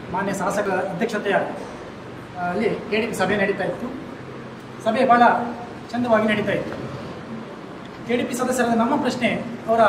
ಮಾನ್ಯ ಶಾಸಕರ ಅಧ್ಯಕ್ಷತೆಯ ಅಲ್ಲಿ KDP ಸಭೆ ನಡೀತಾ ಇತ್ತು. ಸಭೆ ಭಾಳ ಚಂದವಾಗಿ ನಡೀತಾ ಇತ್ತು. KDP ಸದಸ್ಯರಾದ ನಮ್ಮ ಪ್ರಶ್ನೆ ಅವರ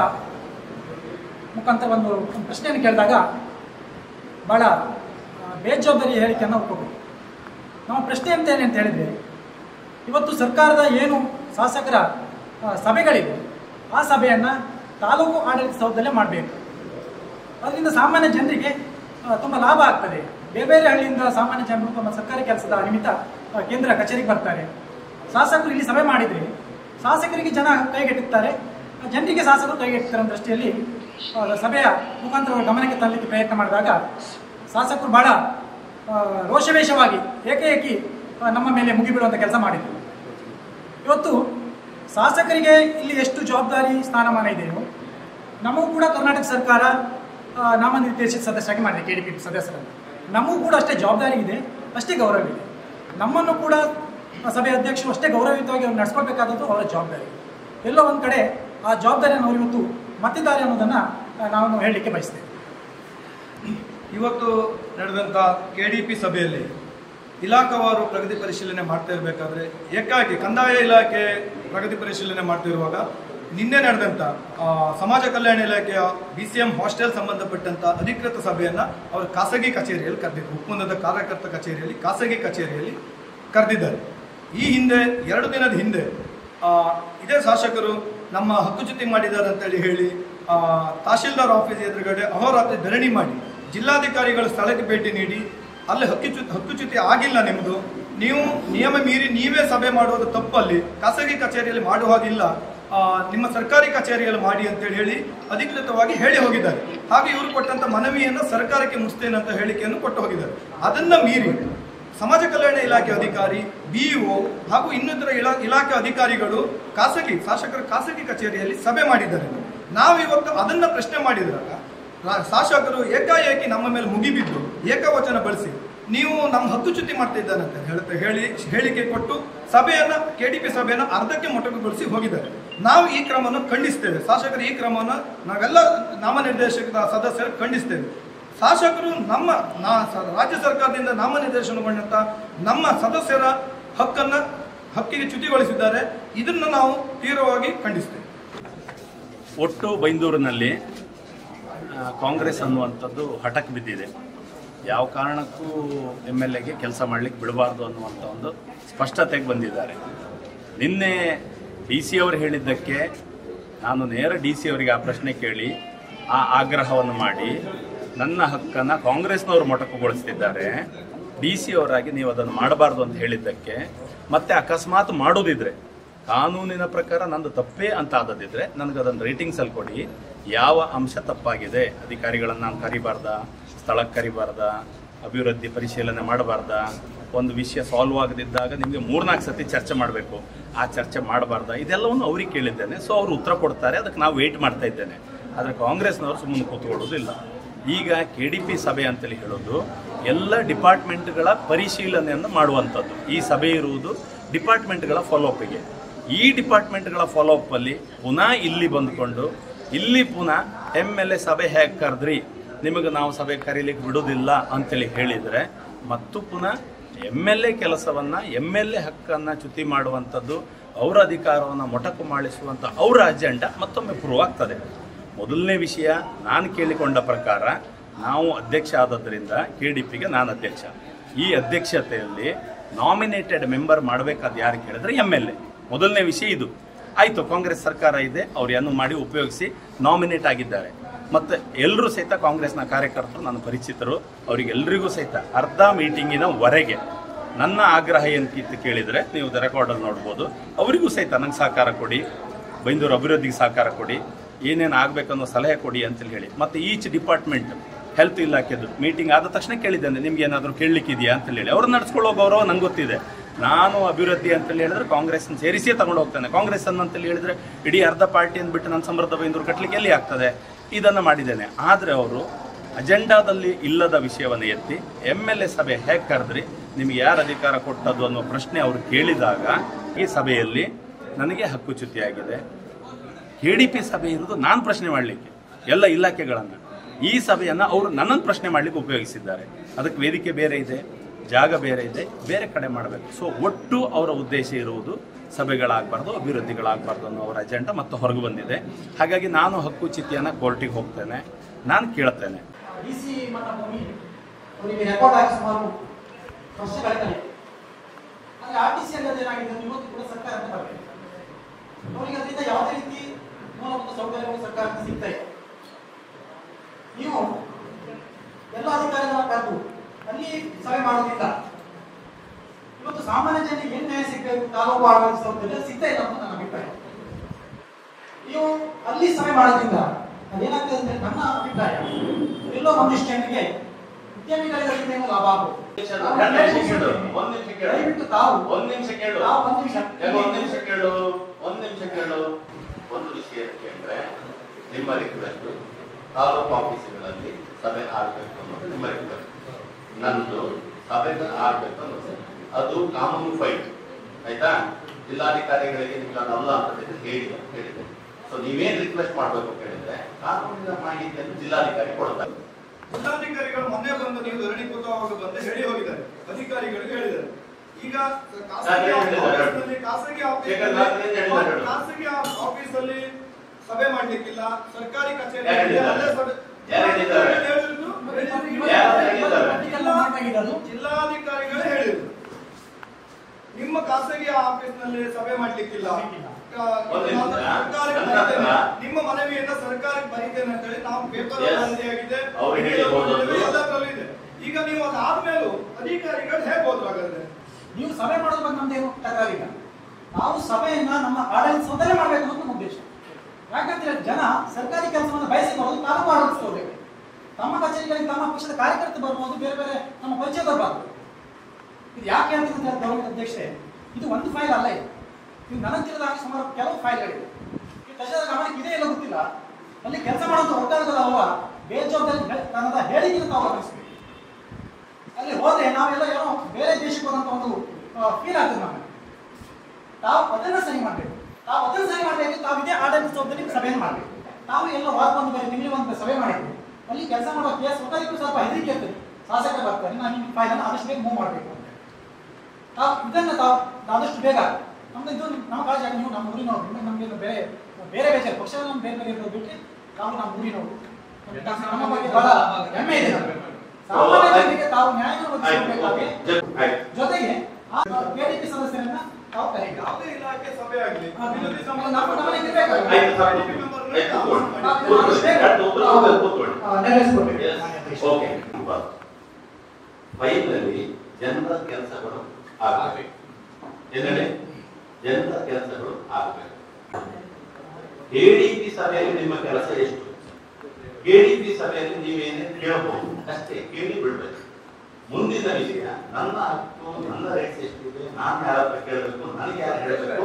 ಮುಖಾಂತರ ಒಂದು ಪ್ರಶ್ನೆಯನ್ನು ಕೇಳಿದಾಗ ಭಾಳ ಬೇಜವಾಬ್ದಾರಿ ಹೇಳಿಕೆಯನ್ನು ಒಪ್ಕೋಬೇಕು. ನಮ್ಮ ಪ್ರಶ್ನೆ ಅಂತ ಏನು ಅಂತ ಹೇಳಿದರೆ, ಇವತ್ತು ಸರ್ಕಾರದ ಏನು ಶಾಸಕರ ಸಭೆಗಳಿವೆ ಆ ಸಭೆಯನ್ನು ತಾಲೂಕು ಆಡಳಿತ ಸೌಧದಲ್ಲೇ ಮಾಡಬೇಕು. ಅದರಿಂದ ಸಾಮಾನ್ಯ ಜನರಿಗೆ ತುಂಬ ಲಾಭ ಆಗ್ತದೆ. ಬೇರೆ ಬೇರೆ ಹಳ್ಳಿಯಿಂದ ಸಾಮಾನ್ಯ ಜನರು ತಮ್ಮ ಸರ್ಕಾರಿ ಕೆಲಸದ ನಿಮಿತ್ತ ಕೇಂದ್ರ ಕಚೇರಿಗೆ ಬರ್ತಾರೆ. ಶಾಸಕರು ಇಲ್ಲಿ ಸಭೆ ಮಾಡಿದರೆ ಶಾಸಕರಿಗೆ ಜನ ಕೈಗೆಟುತ್ತಾರೆ, ಜನರಿಗೆ ಶಾಸಕರು ಕೈಗೆಟುತ್ತಾರೆ ಅನ್ನೋ ದೃಷ್ಟಿಯಲ್ಲಿ ಸಭೆಯ ಮುಖಾಂತರ ಗಮನಕ್ಕೆ ತರಲಿಕ್ಕೆ ಪ್ರಯತ್ನ ಮಾಡಿದಾಗ ಶಾಸಕರು ಭಾಳ ರೋಷವೇಷವಾಗಿ ಏಕಾಏಕಿ ನಮ್ಮ ಮೇಲೆ ಮುಗಿಬೀಳುವಂಥ ಕೆಲಸ ಮಾಡಿದರು. ಇವತ್ತು ಶಾಸಕರಿಗೆ ಇಲ್ಲಿ ಎಷ್ಟು ಜವಾಬ್ದಾರಿ ಸ್ಥಾನಮಾನ ಇದೆಯೋ ನಮಗೂ ಕೂಡ ಕರ್ನಾಟಕ ಸರ್ಕಾರ ನಾಮನಿರ್ದೇಶಿತ ಸದಸ್ಯರಾಗಿ ಮಾಡಿದೆ. KDP ಸದಸ್ಯರನ್ನು ನಮಗೂ ಕೂಡ ಅಷ್ಟೇ ಜವಾಬ್ದಾರಿ ಇದೆ, ಅಷ್ಟೇ ಗೌರವ ಇದೆ. ನಮ್ಮನ್ನು ಕೂಡ ಸಭೆ ಅಧ್ಯಕ್ಷರು ಅಷ್ಟೇ ಗೌರವಯುತವಾಗಿ ಅವ್ರು ನಡೆಸ್ಕೊಳ್ಬೇಕಾದದ್ದು ಅವರ ಜವಾಬ್ದಾರಿ. ಎಲ್ಲೋ ಒಂದು ಕಡೆ ಆ ಜವಾಬ್ದಾರಿಯನ್ನು ಅವರು ಇವತ್ತು ಮತ್ತಿದ್ದಾರೆ ಅನ್ನೋದನ್ನು ನಾವು ಹೇಳಲಿಕ್ಕೆ ಬಯಸ್ತೇವೆ. ಇವತ್ತು ನಡೆದಂಥ KDP ಸಭೆಯಲ್ಲಿ ಇಲಾಖಾವಾರು ಪ್ರಗತಿ ಪರಿಶೀಲನೆ ಮಾಡ್ತಾ ಇರಬೇಕಾದ್ರೆ ಏಕಾಏಕಿ ಕಂದಾಯ ಇಲಾಖೆ ಪ್ರಗತಿ ಪರಿಶೀಲನೆ ಮಾಡ್ತಿರುವಾಗ ನಿನ್ನೆ ನಡೆದಂಥ ಸಮಾಜ ಕಲ್ಯಾಣ ಇಲಾಖೆಯ BCM ಹಾಸ್ಟೆಲ್ ಸಂಬಂಧಪಟ್ಟಂಥ ಅಧಿಕೃತ ಸಭೆಯನ್ನು ಅವರು ಖಾಸಗಿ ಕಚೇರಿಯಲ್ಲಿ ಕರೆದಿದ್ದಾರೆ. ಒಪ್ಪಂದದ ಕಾರ್ಯಕರ್ತ ಕಚೇರಿಯಲ್ಲಿ ಖಾಸಗಿ ಕಚೇರಿಯಲ್ಲಿ ಕರೆದಿದ್ದಾರೆ. ಈ ಹಿಂದೆ 2 ದಿನದ ಹಿಂದೆ ಇದೇ ಶಾಸಕರು ನಮ್ಮ ಹಕ್ಕುಚ್ಯುತಿ ಮಾಡಿದ್ದಾರೆ ಅಂತೇಳಿ ಹೇಳಿ ತಹಶೀಲ್ದಾರ್ ಆಫೀಸ್ ಎದುರುಗಡೆ ಅಹೋರಾತ್ರಿ ಧರಣಿ ಮಾಡಿ ಜಿಲ್ಲಾಧಿಕಾರಿಗಳು ಸ್ಥಳಕ್ಕೆ ಭೇಟಿ ನೀಡಿ ಅಲ್ಲಿ ಹಕ್ಕುಚ್ಯುತಿ ಆಗಿಲ್ಲ, ನಿಮ್ಮದು ನೀವು ನಿಯಮ ಮೀರಿ ನೀವೇ ಸಭೆ ಮಾಡುವುದು ತಪ್ಪಲ್ಲಿ, ಖಾಸಗಿ ಕಚೇರಿಯಲ್ಲಿ ಮಾಡುವ ಹಾಗಿಲ್ಲ, ನಿಮ್ಮ ಸರ್ಕಾರಿ ಕಚೇರಿಯಲ್ಲಿ ಮಾಡಿ ಅಂತೇಳಿ ಹೇಳಿ ಅಧಿಕೃತವಾಗಿ ಹೇಳಿ ಹೋಗಿದ್ದಾರೆ. ಹಾಗೆ ಇವರು ಕೊಟ್ಟಂಥ ಮನವಿಯನ್ನು ಸರ್ಕಾರಕ್ಕೆ ಮುಗಿಸ್ತೇನೆ ಅಂತ ಹೇಳಿಕೆಯನ್ನು ಕೊಟ್ಟು ಹೋಗಿದ್ದಾರೆ. ಅದನ್ನು ಮೀರಿ ಸಮಾಜ ಕಲ್ಯಾಣ ಇಲಾಖೆ ಅಧಿಕಾರಿ, BEO ಹಾಗೂ ಇನ್ನಿತರ ಇಲಾಖೆ ಅಧಿಕಾರಿಗಳು ಶಾಸಕರ ಖಾಸಗಿ ಕಚೇರಿಯಲ್ಲಿ ಸಭೆ ಮಾಡಿದ್ದಾರೆ. ನಾವು ಇವತ್ತು ಅದನ್ನು ಪ್ರಶ್ನೆ ಮಾಡಿದಾಗ ಶಾಸಕರು ಏಕಾಏಕಿ ನಮ್ಮ ಮೇಲೆ ಮುಗಿಬಿದ್ದು ಏಕವಚನ ಬಳಸಿ ನೀವು ನಮ್ಮ ಹಕ್ಕುಚ್ಯುತಿ ಮಾಡ್ತಾ ಇದ್ದಾನೆ ಅಂತ ಹೇಳಿಕೆ ಕೊಟ್ಟು KDP ಸಭೆಯನ್ನು ಅರ್ಧಕ್ಕೆ ಮೊಟಕುಗೊಳಿಸಿ ಹೋಗಿದ್ದಾರೆ. ನಾವು ಈ ಕ್ರಮವನ್ನು ಖಂಡಿಸ್ತೇವೆ. ಶಾಸಕರು ಈ ಕ್ರಮವನ್ನು ನಾವೆಲ್ಲ ನಾಮನಿರ್ದೇಶಕರ ಸದಸ್ಯರು ಖಂಡಿಸ್ತೇವೆ. ಶಾಸಕರು ರಾಜ್ಯ ಸರ್ಕಾರದಿಂದ ನಾಮನಿರ್ದೇಶನಗೊಂಡಂಥ ನಮ್ಮ ಸದಸ್ಯರ ಹಕ್ಕಿಗೆ ಚ್ಯುತಿಗೊಳಿಸಿದ್ದಾರೆ. ಇದನ್ನು ನಾವು ತೀವ್ರವಾಗಿ ಖಂಡಿಸ್ತೇವೆ. ಒಟ್ಟು ಬೈಂದೂರಿನಲ್ಲಿ ಕಾಂಗ್ರೆಸ್ ಅನ್ನುವಂಥದ್ದು ಹಠಕ್ಕೆ ಬಿದ್ದಿದೆ. ಯಾವ ಕಾರಣಕ್ಕೂ MLAಗೆ ಕೆಲಸ ಮಾಡಲಿಕ್ಕೆ ಬಿಡಬಾರ್ದು ಅನ್ನುವಂಥ ಒಂದು ಸ್ಪಷ್ಟತೆಗೆ ಬಂದಿದ್ದಾರೆ. ನಿನ್ನೆ DC ಅವರು ಹೇಳಿದ್ದಕ್ಕೆ ನಾನು ನೇರ DC ಅವರಿಗೆ ಆ ಪ್ರಶ್ನೆ ಕೇಳಿ ಆ ಆಗ್ರಹವನ್ನು ಮಾಡಿ ನನ್ನ ಹಕ್ಕನ್ನು ಕಾಂಗ್ರೆಸ್ನವರು ಮೊಟಕುಗೊಳಿಸ್ತಿದ್ದಾರೆ, DC ಅವರಾಗಿ ನೀವು ಅದನ್ನು ಮಾಡಬಾರ್ದು ಅಂತ ಹೇಳಿದ್ದಕ್ಕೆ ಮತ್ತೆ ಅಕಸ್ಮಾತ್ ಮಾಡೋದಿದ್ರೆ ಕಾನೂನಿನ ಪ್ರಕಾರ ನಂದು ತಪ್ಪೇ ಅಂತ ಆದದಿದ್ರೆ ನನಗದನ್ನು ರೇಟಿಂಗ್ಸಲ್ಲಿ ಕೊಡಿ. ಯಾವ ಅಂಶ ತಪ್ಪಾಗಿದೆ, ಅಧಿಕಾರಿಗಳನ್ನು ನಾನು ಕರಿಬಾರ್ದ, ಸ್ಥಳಕ್ಕೆ ಕರಿಬಾರ್ದ, ಅಭಿವೃದ್ಧಿ ಪರಿಶೀಲನೆ ಮಾಡಬಾರ್ದ, ಒಂದು ವಿಷಯ ಸಾಲ್ವ್ ಆಗದಿದ್ದಾಗ ನಿಮಗೆ 3-4 ಸತಿ ಚರ್ಚೆ ಮಾಡಬೇಕು, ಆ ಚರ್ಚೆ ಮಾಡಬಾರ್ದ, ಇದೆಲ್ಲವನ್ನು ಅವ್ರಿಗೆ ಕೇಳಿದ್ದೇನೆ. ಸೊ ಅವರು ಉತ್ತರ ಕೊಡ್ತಾರೆ, ಅದಕ್ಕೆ ನಾವು ವೆಯ್ಟ್ ಮಾಡ್ತಾ ಇದ್ದೇನೆ. ಆದರೆ ಕಾಂಗ್ರೆಸ್ನವರು ಸುಮ್ಮನೆ ಕೂತ್ಕೊಳ್ಳೋದಿಲ್ಲ. ಈಗ KDP ಸಭೆ ಅಂತೇಳಿ ಹೇಳೋದು ಎಲ್ಲ ಡಿಪಾರ್ಟ್ಮೆಂಟ್ಗಳ ಪರಿಶೀಲನೆಯನ್ನು ಮಾಡುವಂಥದ್ದು. ಈ ಸಭೆ ಇರುವುದು ಡಿಪಾರ್ಟ್ಮೆಂಟ್ಗಳ ಫಾಲೋಅಪ್ಪಿಗೆ. ಈ ಡಿಪಾರ್ಟ್ಮೆಂಟ್ಗಳ ಫಾಲೋಅಪ್ಪಲ್ಲಿ ಪುನಃ ಇಲ್ಲಿ ಬಂದುಕೊಂಡು ಇಲ್ಲಿ ಪುನಃ MLA ಸಭೆ ಹೇಗೆ ಕರೆದ್ರಿ, ನಿಮಗೆ ನಾವು ಸಭೆ ಕರೀಲಿಕ್ಕೆ ಬಿಡೋದಿಲ್ಲ ಅಂತೇಳಿ ಹೇಳಿದರೆ ಮತ್ತು ಪುನಃ MLA ಕೆಲಸವನ್ನು MLA ಹಕ್ಕನ್ನು ಚ್ಯುತಿ ಮಾಡುವಂಥದ್ದು, ಅವರ ಅಧಿಕಾರವನ್ನು ಮೊಟಕು ಮಾಡಿಸುವಂಥ ಅವರ ಅಜೆಂಡಾ ಮತ್ತೊಮ್ಮೆ ಪ್ರೂವ್ ಆಗ್ತದೆ. ಮೊದಲನೇ ವಿಷಯ, ನಾನು ಕೇಳಿಕೊಂಡ ಪ್ರಕಾರ ನಾವು ಅಧ್ಯಕ್ಷ ಆದದ್ರಿಂದ KDPಗೆ ನಾನು ಅಧ್ಯಕ್ಷ. ಈ ಅಧ್ಯಕ್ಷತೆಯಲ್ಲಿ ನಾಮಿನೇಟೆಡ್ ಮೆಂಬರ್ ಮಾಡಬೇಕಾದ ಯಾರು ಕೇಳಿದ್ರೆ MLA. ಮೊದಲನೇ ವಿಷಯ ಇದು ಆಯಿತು. ಕಾಂಗ್ರೆಸ್ ಸರ್ಕಾರ ಇದೆ, ಅವ್ರು ಏನು ಮಾಡಿ ಉಪಯೋಗಿಸಿ ನಾಮಿನೇಟ್ ಆಗಿದ್ದಾರೆ. ಮತ್ತು ಎಲ್ಲರೂ ಸಹಿತ ಕಾಂಗ್ರೆಸ್ನ ಕಾರ್ಯಕರ್ತರು ನನ್ನ ಪರಿಚಿತರು, ಅವರಿಗೆಲ್ಲರಿಗೂ ಸಹಿತ ಅರ್ಧ ಮೀಟಿಂಗಿನವರೆಗೆ ನನ್ನ ಆಗ್ರಹ ಏನಕ್ಕಿತ್ತು ಕೇಳಿದರೆ ನೀವು ರೆಕಾರ್ಡಲ್ಲಿ ನೋಡ್ಬೋದು. ಅವರಿಗೂ ಸಹಿತ ನಂಗೆ ಸಹಕಾರ ಕೊಡಿ, ಬೈಂದೂರು ಅಭಿವೃದ್ಧಿಗೆ ಸಹಕಾರ ಕೊಡಿ, ಏನೇನು ಆಗಬೇಕನ್ನೋ ಸಲಹೆ ಕೊಡಿ ಅಂತೇಳಿ ಹೇಳಿ. ಮತ್ತು ಈಚ್ ಡಿಪಾರ್ಟ್ಮೆಂಟ್ ಹೆಲ್ತ್ ಇಲಾಖೆದು ಮೀಟಿಂಗ್ ಆದ ತಕ್ಷಣ ಕೇಳಿದ್ದೇನೆ, ನಿಮ್ಗೆ ಏನಾದರೂ ಕೇಳಲಿಕ್ಕಿದೆಯಾ ಅಂತೇಳಿ ಹೇಳಿ. ಅವ್ರು ನಡ್ಸ್ಕೊಳ್ಳೋ ಗೌರವ ನಂಗೆ ಗೊತ್ತಿದೆ. ನಾನು ಅಭಿವೃದ್ಧಿ ಅಂತೇಳಿ ಹೇಳಿದ್ರೆ ಕಾಂಗ್ರೆಸ್ನ ಸೇರಿಸಿಯೇ ತಗೊಂಡು ಹೋಗ್ತಾನೆ. ಕಾಂಗ್ರೆಸ್ ಅಂತೇಳಿ ಹೇಳಿದ್ರೆ ಇಡೀ ಅರ್ಧ ಪಾರ್ಟಿಯನ್ನು ಬಿಟ್ಟು ನಾನು ಸಮೃದ್ಧ ಬೈಂದೂರು ಕಟ್ಟಲಿಕ್ಕೆ ಎಲ್ಲಿ ಆಗ್ತದೆ? ಇದನ್ನು ಮಾಡಿದ್ದೇನೆ. ಆದರೆ ಅವರು ಅಜೆಂಡಾದಲ್ಲಿ ಇಲ್ಲದ ವಿಷಯವನ್ನು ಎತ್ತಿ MLA ಸಭೆ ಹೇಗೆ ಕರೆದ್ರಿ, ನಿಮಗೆ ಯಾರು ಅಧಿಕಾರ ಕೊಟ್ಟದ್ದು ಅನ್ನೋ ಪ್ರಶ್ನೆ ಅವರು ಕೇಳಿದಾಗ ಈ ಸಭೆಯಲ್ಲಿ ನನಗೆ ಹಕ್ಕುಚ್ಯುತಿಯಾಗಿದೆ. KDP ಸಭೆ ಇರೋದು ನಾನು ಪ್ರಶ್ನೆ ಮಾಡಲಿಕ್ಕೆ ಎಲ್ಲ ಇಲಾಖೆಗಳನ್ನು. ಈ ಸಭೆಯನ್ನು ಅವರು ನನ್ನನ್ನು ಪ್ರಶ್ನೆ ಮಾಡಲಿಕ್ಕೆ ಉಪಯೋಗಿಸಿದ್ದಾರೆ. ಅದಕ್ಕೆ ವೇದಿಕೆ ಬೇರೆ ಇದೆ, ಜಾಗ ಬೇರೆ ಇದೆ, ಬೇರೆ ಕಡೆ ಮಾಡಬೇಕು. ಸೊ ಒಟ್ಟು ಅವರ ಉದ್ದೇಶ ಇರುವುದು ಸಭೆಗಳಾಗಬಾರ್ದು, ಅಭಿವೃದ್ಧಿಗಳಾಗಬಾರ್ದು ಅನ್ನೋ ಅವರ ಅಜೆಂಡಾ ಮತ್ತು ಹೊರಗೆ ಬಂದಿದೆ. ಹಾಗಾಗಿ ನಾನು ಹಕ್ಕುಚ್ಯುತಿಯನ್ನು ಕೋರ್ಟಿಗೆ ಹೋಗ್ತೇನೆ, ನಾನು ಕೇಳ್ತೇನೆ. ಡಿಸಿ ಮಟ್ಟ ಭೂಮಿ ಅವರಿಗೆ ರೆಕಾರ್ಡ್ ಆಗಿ ಸುಮಾರು ವರ್ಷಗಳಿಂದಲೇ ಅಲ್ಲಿ ಆರ್ಟಿಸಿ ಅನ್ನೋದು ಏನಾಗಿದೆ ಇವತ್ತು ಕೂಡ ಸರ್ಕಾರ ಅಂತ ಬರಬೇಕು. ಅವರಿಗೆ ಅದರಿಂದ ಯಾವುದೇ ರೀತಿ ಮೂಲಭೂತ ಸೌಕರ್ಯಗಳು ಸರ್ಕಾರಕ್ಕೆ ಸಿಗ್ತಾ ಇದೆ. ನೀವು ಎಲ್ಲ ಅಧಿಕಾರಿಗಳ ಕರೆದು ಅಲ್ಲಿ ಸಭೆ ಮಾಡೋದಿಲ್ಲ. ಇವತ್ತು ಸಾಮಾನ್ಯ ಜನರಿಗೆ ಏನ್ ನ್ಯಾಯ ಸಿಗಬೇಕು, ತಾಲೂಕು ಆಡಳಿತ ಸೌಕರ್ಯ ಸಿಗ್ತಾ ಇಲ್ಲ ಅಂತ ನನ್ನ ಅಭಿಪ್ರಾಯ. ನೀವು ಅಲ್ಲಿ ಸಭೆ ಮಾಡೋದ್ರಿಂದ ಅದೇನಾಗ್ತದೆ ಅಂದ್ರೆ ನನ್ನ ಅಭಿಪ್ರಾಯ ಎಲ್ಲೋ ಒಂದಿಷ್ಟು ಜನರಿಗೆ ಉದ್ಯಮಿಗಳಿಗೆ ಲಾಭ ಆಗುತ್ತೆ. ಒಂದು ವಿಷಯ ಕೇಳಿದ್ರೆ ನಿಮ್ಮ ರಿಕ್ವೆಸ್ಟ್ ತಾಲೂಕು ಆಫೀಸ್ಗಳಲ್ಲಿ ಸಭೆ ಆಗಬೇಕು ಅನ್ನೋದು ನಿಮ್ಮ ರಿಕ್ವೆಸ್ಟ್. ನಂದು ಸಭೆ ಆಗಬೇಕು ಅನ್ನೋದು ಅದು ಕಾನೂನು ಫೈಟ್ ಆಯ್ತಾ. ಜಿಲ್ಲಾಧಿಕಾರಿಗಳಿಗೆ ನಿಮ್ಗಲ್ಲ ಅಂತ ಹೇಳಿದೆ. ಸೊ ನೀವೇನ್ ರಿಕ್ವೆಸ್ಟ್ ಮಾಡಬೇಕು ಕೇಳಿದ್ರೆ ಕಾನೂನಿನ ಮಾಹಿತಿಯನ್ನು ಜಿಲ್ಲಾಧಿಕಾರಿ ಕೊಡ್ತಾರೆ. ಜಿಲ್ಲಾಧಿಕಾರಿಗಳು ಮೊನ್ನೆ ಬಂದು ನೀವು ಧರಣಿಕೃತವಾಗಿ ಬಂದು ಹೇಳಿ ಹೋಗಿದ್ದಾರೆ, ಅಧಿಕಾರಿಗಳಿಗೆ ಹೇಳಿದ್ದಾರೆ. ಈಗ ಖಾಸಗಿ ಆಫೀಸಲ್ಲಿ ಸಭೆ ಮಾಡ್ಲಿಕ್ಕಿಲ್ಲ, ಸರ್ಕಾರಿ ಕಚೇರಿ ಜಿಲ್ಲಾಧಿಕಾರಿಗಳು ಹೇಳಿದ್ರು ನಿಮ್ಮ ಖಾಸಗಿ ಆಫೀಸ್ನಲ್ಲಿ ಸಭೆ ಮಾಡ್ಲಿಕ್ಕಿಲ್ಲ, ನಿಮ್ಮ ಮನವಿಯನ್ನ ಸರ್ಕಾರಕ್ಕೆ ಬರೀತೇನೆ ಅಂತ ಹೇಳಿ ನಾವು ಪೇಪರ್ ವರದಿಯಾಗಿದೆ, ಎಲ್ಲದರಲ್ಲೂ ಇದೆ. ಈಗ ನೀವು ಅದಾದ್ಮೇಲೂ ಅಧಿಕಾರಿಗಳು ಹೇಗೆ ಹೋದ್ರು? ಹಾಗಾದ್ರೆ ನೀವು ಸಭೆ ಮಾಡೋದ್ರ ಬಗ್ಗೆ ನಮ್ದೇನು ತಕರಾರಿಲ್ಲ. ನಾವು ಸಭೆಯನ್ನ ನಮ್ಮ ಆಡಳಿತ ಸೌಕರ್ಯ ಮಾಡಬೇಕು ಅನ್ನೋದು ನಮ್ಮ ಉದ್ದೇಶ. ಯಾಕಂದ್ರೆ ಜನ ಸರ್ಕಾರಿ ಕೆಲಸವನ್ನು ಬಯಸಿಕೊಳ್ಳೋದು ತಾಲೂಕು ಆಡಳಿತ ಹೋಗಬೇಕು. ತಮ್ಮ ಕಚೇರಿಗಳಿಗೆ ತಮ್ಮ ಪಕ್ಷದ ಕಾರ್ಯಕರ್ತ ಬರ್ಬೋದು, ಬೇರೆ ಬೇರೆ ನಮ್ಮ ಪರಿಚಯ ಬರಬಾರ್ದು. ಇದು ಯಾಕೆ ಅಂತ ಗೌರವ ಅಧ್ಯಕ್ಷೆ, ಇದು ಒಂದು ಫೈಲ್ ಅಲ್ಲ. ಇದು ನನಗೆ ತಿಳಿದಾಗ ಸುಮಾರು ಕೆಲವು ಫೈಲ್ಗಳಿವೆ. ಈ ಕಚೇರಿ ಗಮನಕ್ಕೆ ಇದೆ ಇಲ್ಲ ಗೊತ್ತಿಲ್ಲ. ಅಲ್ಲಿ ಕೆಲಸ ಮಾಡುವಂತ ವರ್ಗಾವಣೆಗಳವ ಬೇಜವಾಬ್ದಾರಿ ತನ್ನದ ಹೇಳಿಕೆಯನ್ನು ತಾವು ಗಮನಿಸಬೇಕು. ಅಲ್ಲಿ ಹೋದ್ರೆ ನಾವೆಲ್ಲ ಏನೋ ಬೇರೆ ದೇಶಕ್ಕೆ ಹೋದಂತ ಒಂದು ಫೀಲ್ ಆಗ್ತದೆ ನಮಗೆ. ತಾವು ಅದನ್ನ ಸರಿ ಮಾಡಬೇಕು. ತಾವು ಅದನ್ನ ಸರಿ ಮಾಡಬೇಕು. ತಾವು ಇದೇ ಆಡಳಿತ ಸೌಧದಲ್ಲಿ ಸಭೆಯನ್ನು ಮಾಡಬೇಕು. ತಾವು ಎಲ್ಲ ವಾರಕ್ಕೊಂದು ಬೇರೆ ತಿಂಗಳಿಗೆ ಒಂದು ಸಭೆ ಮಾಡಿದ್ವಿ. ಅಲ್ಲಿ ಕೆಲಸ ಮಾಡೋ ಕೇಸ್ ಹೊರಗೂ ಸ್ವಲ್ಪ ಹೆದರಿಕೆ ಇರ್ತದೆ. ಶಾಸಕರು ಬರ್ತಾರೆ, ನಾನು ನಿಮ್ಮ ಫೈಲನ್ನು ಆದಷ್ಟು ಬೇಗ ಮೂವ್ ಮಾಡಬೇಕು ಅಂತ. ತಾವು ಇದನ್ನ ತಾವು ಆದಷ್ಟು ಬೇಗ ನಮ್ದು ಇದು ನಮ್ಮ ಕಾಳಜಿ ಆಗಿ ನೀವು ನಮ್ಮ ಊರಿನವರು, ನಮಗೆ ಬೇರೆ ಬೇರೆ ಬೇರೆ ಪಕ್ಷಗಳು ನಮ್ಮ ಬೇರೆ ಬೇರೆ ಇರೋದು ಬಿಟ್ಟರೆ ತಾವು ನಮ್ಮ ಊರಿನವರು, ನಮ್ಮ ಬಗ್ಗೆ ಬಹಳ ಹೆಮ್ಮೆ ಇದೆ ನಮಗೆ. ಸಾಮಾನ್ಯ ಜನರಿಗೆ ತಾವು ನ್ಯಾಯವನ್ನು ಒದಗಿಸಬೇಕಾಗಿ ಜೊತೆಗೆ ಕೆಡಿಪಿ ಸದಸ್ಯರನ್ನ ತಾವು ಕರೆಯಿರಿ. ಯಾವುದೇ ಇಲಾಖೆ ಸಭೆ ಆಗಲಿ ಫೈಲ್ನಲ್ಲಿ ಜನರ ಕೆಲಸಗಳು ಆಗಬೇಕು. ಜನರ ಕೆಲಸಗಳು ಆಗಬೇಕು. ಕೆಡಿಪಿ ಸಭೆಯಲ್ಲಿ ನಿಮ್ಮ ಕೆಲಸ ಎಷ್ಟು? ಕೆಡಿಪಿ ಸಭೆಯಲ್ಲಿ ನೀವೇನೇ ಕೇಳಬಹುದು ಅಷ್ಟೇ, ಕೇಳಿ ಬಿಡ್ಬೇಕು. ಮುಂದಿನ ವಿಷಯ ನನ್ನ ಹಕ್ಕು, ನನ್ನ ರೈಟ್ಸ್ ಎಷ್ಟಿದೆ, ನಾನು ಯಾರ ಹತ್ರ ಕೇಳಬೇಕು, ನನಗೆ ಯಾರು ಹೇಳಬೇಕು,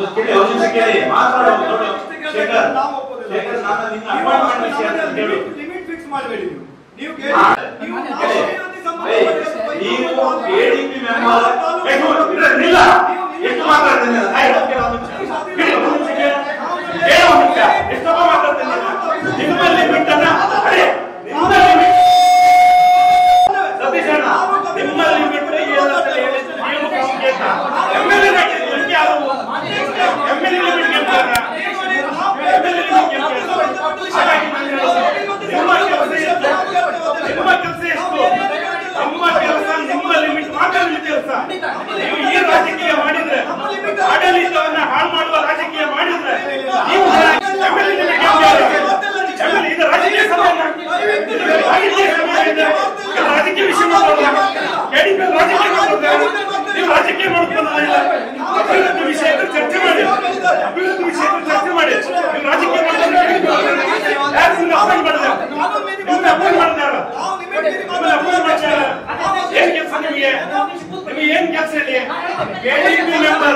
ಆಡಳಿತವನ್ನ ಹಾಳು ಮಾಡುವ ರಾಜಕೀಯ ಮಾಡಿದ್ರೆ ರಾಜಕೀಯ ವಿಷಯ ರಾಜಕೀಯ ಮಾಡ್ಕೊಳ್ಳೋದಿಲ್ಲ. ಅಭಿವೃದ್ಧಿ ವಿಷಯದಲ್ಲಿ ಚರ್ಚೆ ಮಾಡಿ, ಅಭಿವೃದ್ಧಿ ವಿಷಯದಲ್ಲಿ ಚರ್ಚೆ ಮಾಡಿ. ರಾಜಕೀಯ ಏನ್ ಕೆಲಸ ನಿಮಗೆ? ನಿಮಗೆ ಏನ್ ಕೆಲಸ ಇಲ್ಲಿ? KDP member